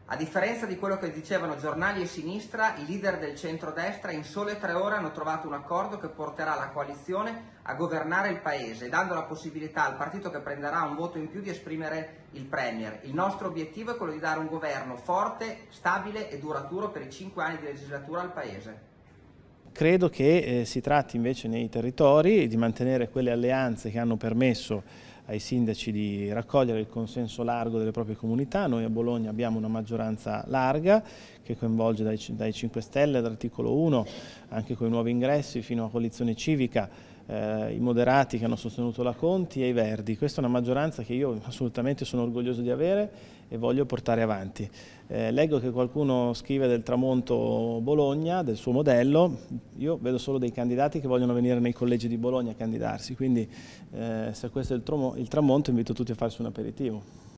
A differenza di quello che dicevano giornali e sinistra, i leader del centrodestra in sole 3 ore hanno trovato un accordo che porterà la coalizione a governare il Paese, dando la possibilità al partito che prenderà un voto in più di esprimere il Premier. Il nostro obiettivo è quello di dare un governo forte, stabile e duraturo per i 5 anni di legislatura al Paese. Credo che si tratti invece nei territori di mantenere quelle alleanze che hanno permesso ai sindaci di raccogliere il consenso largo delle proprie comunità. Noi a Bologna abbiamo una maggioranza larga che coinvolge dai 5 Stelle, dall'articolo 1, anche con i nuovi ingressi fino a coalizione civica, i moderati che hanno sostenuto la Conti e i Verdi. Questa è una maggioranza che io assolutamente sono orgoglioso di avere e voglio portare avanti. Leggo che qualcuno scrive del tramonto Bologna, del suo modello. Io vedo solo dei candidati che vogliono venire nei collegi di Bologna a candidarsi, quindi se questo è il tramonto invito tutti a farsi un aperitivo.